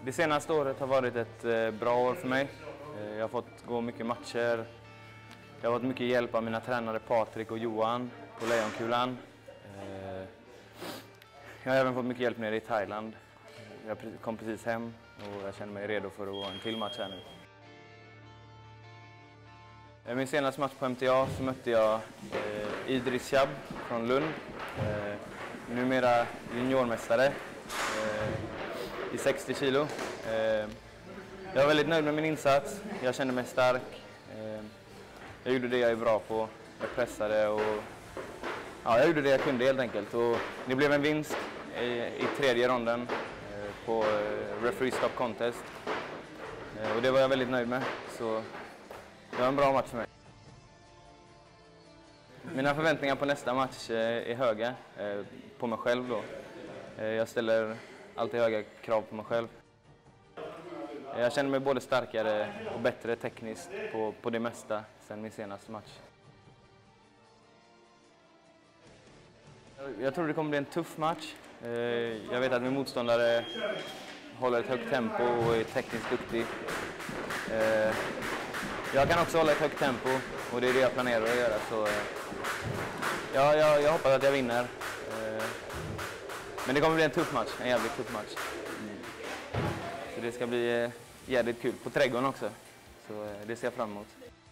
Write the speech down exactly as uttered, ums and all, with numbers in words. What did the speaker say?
Det senaste året har varit ett bra år för mig. Jag har fått gå mycket matcher. Jag har fått mycket hjälp av mina tränare Patrik och Johan på Lejonkulan. Jag har även fått mycket hjälp nere i Thailand. Jag kom precis hem och jag känner mig redo för att gå en till match här nu. I min senaste match på M T A så mötte jag eh, Idris Chab från Lund. Eh, numera juniormästare eh, i sextio kilo. Eh, jag var väldigt nöjd med min insats. Jag kände mig stark. Eh, jag gjorde det jag är bra på. Jag pressade och ja, jag gjorde det jag kunde helt enkelt. Och det blev en vinst i, i tredje ronden eh, på eh, Referee Stop Contest. Eh, och det var jag väldigt nöjd med. Så det var en bra match för mig. Mina förväntningar på nästa match är höga på mig själv då. Jag ställer alltid höga krav på mig själv. Jag känner mig både starkare och bättre tekniskt på, på det mesta sedan min senaste match. Jag tror det kommer bli en tuff match. Jag vet att min motståndare håller ett högt tempo och är tekniskt duktig. Jag kan också hålla ett högt tempo och det är det jag planerar att göra. Så, ja, jag, jag hoppas att jag vinner. Men det kommer bli en tuff match, en jävligt tuff match. Så det ska bli jävligt kul på trädgården också. Så det ser jag fram emot.